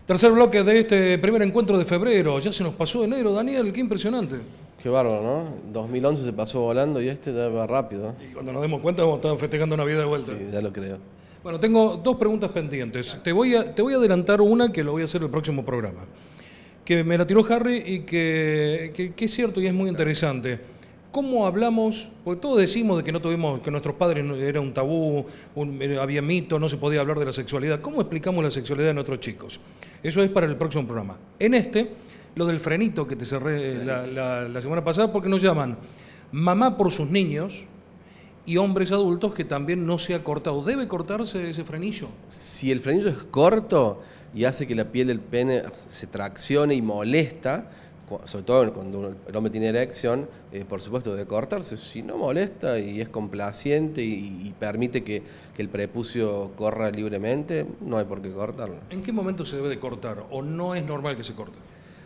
Tercer bloque de este primer encuentro de febrero. Ya se nos pasó enero, Daniel, qué impresionante. Qué bárbaro, ¿no? 2011 se pasó volando y este ya va rápido. Y cuando nos demos cuenta vamos a estar festejando Navidad de vuelta. Sí, ya lo creo. Bueno, tengo dos preguntas pendientes. Te voy a adelantar una que lo voy a hacer el próximo programa. Que me la tiró Harry y que es cierto y es muy interesante. ¿Cómo hablamos? Porque todos decimos de que no tuvimos, que nuestros padres era un tabú, había mito, no se podía hablar de la sexualidad. ¿Cómo explicamos la sexualidad de nuestros chicos? Eso es para el próximo programa. En este, lo del frenito que te cerré la semana pasada, porque nos llaman mamá por sus niños y hombres adultos que también no se ha cortado. ¿Debe cortarse ese frenillo? Si el frenillo es corto y hace que la piel del pene se traccione y molesta, sobre todo cuando el hombre tiene erección, por supuesto debe cortarse. Si no molesta y es complaciente y permite que el prepucio corra libremente, no hay por qué cortarlo. ¿En qué momento se debe de cortar o no es normal que se corte?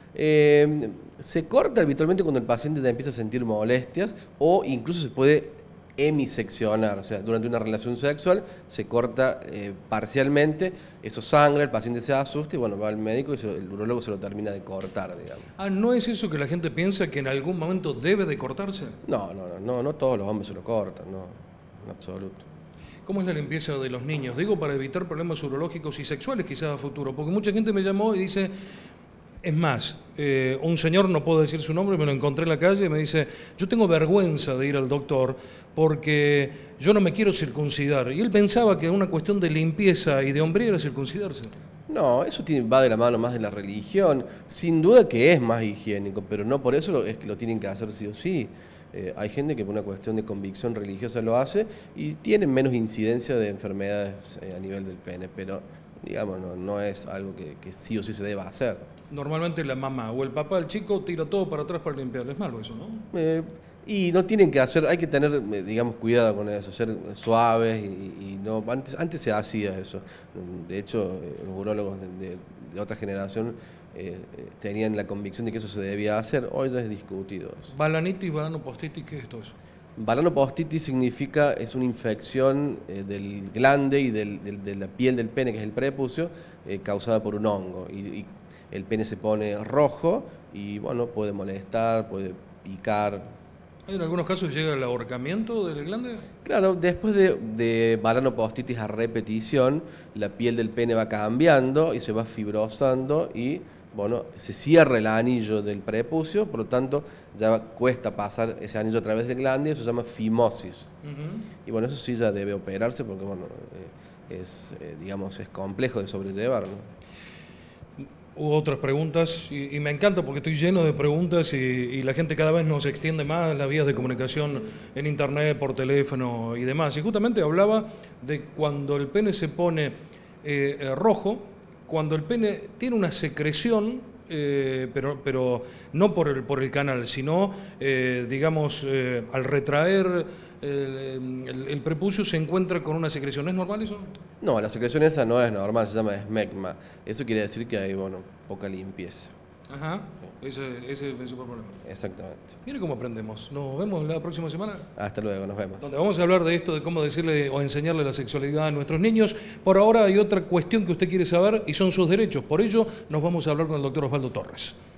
Se corta habitualmente cuando el paciente ya empieza a sentir molestias o incluso se puede hemiseccionar, o sea, durante una relación sexual se corta parcialmente, eso sangra, el paciente se asusta y bueno, va al médico y el urólogo se lo termina de cortar, digamos. Ah, ¿no es eso que la gente piensa que en algún momento debe de cortarse? No todos los hombres se lo cortan, no, en absoluto. ¿Cómo es la limpieza de los niños? Digo, para evitar problemas urológicos y sexuales quizás a futuro, porque mucha gente me llamó y dice... Es más, un señor, no puedo decir su nombre, me lo encontré en la calle y me dice, yo tengo vergüenza de ir al doctor porque yo no me quiero circuncidar. Y él pensaba que una cuestión de limpieza y de hombría era circuncidarse. No, eso va de la mano más de la religión. Sin duda que es más higiénico, pero no por eso es que lo tienen que hacer sí o sí. Hay gente que por una cuestión de convicción religiosa lo hace y tienen menos incidencia de enfermedades a nivel del pene, pero digamos, no es algo que sí o sí se deba hacer. Normalmente la mamá o el papá del chico tira todo para atrás para limpiar. Es malo eso, ¿no? Y no tienen que hacer, hay que tener, digamos, cuidado con eso, ser suaves y no. Antes se hacía eso. De hecho, los urólogos de otra generación tenían la convicción de que eso se debía hacer. Hoy ya es discutido eso. Balanitis, balanopostitis, ¿qué es todo eso? Balanopostitis es una infección del glande y de la piel del pene, que es el prepucio, causada por un hongo. Y el pene se pone rojo y bueno, puede molestar, puede picar. ¿Hay en algunos casos llega el ahorcamiento del glande? Claro, después de balanopostitis a repetición, la piel del pene va cambiando y se va fibrosando y bueno, se cierra el anillo del prepucio, por lo tanto ya cuesta pasar ese anillo a través del glande, eso se llama fimosis. Y bueno, eso sí ya debe operarse porque bueno, digamos, es complejo de sobrellevar, ¿no? Hubo otras preguntas y me encanta porque estoy lleno de preguntas y la gente cada vez nos extiende más las vías de comunicación en internet, por teléfono y demás. Y justamente hablaba de cuando el pene se pone rojo, cuando el pene tiene una secreción, pero no por el canal, sino, digamos, al retraer el prepucio se encuentra con una secreción. ¿Es normal eso? No, la secreción esa no es normal, se llama esmegma. Eso quiere decir que hay, bueno, poca limpieza. Ajá, ese es el principal problema. Exactamente. Mire cómo aprendemos. Nos vemos la próxima semana. Hasta luego, nos vemos. Donde vamos a hablar de esto, de cómo decirle o enseñarle la sexualidad a nuestros niños. Por ahora hay otra cuestión que usted quiere saber y son sus derechos. Por ello nos vamos a hablar con el doctor Osvaldo Torres.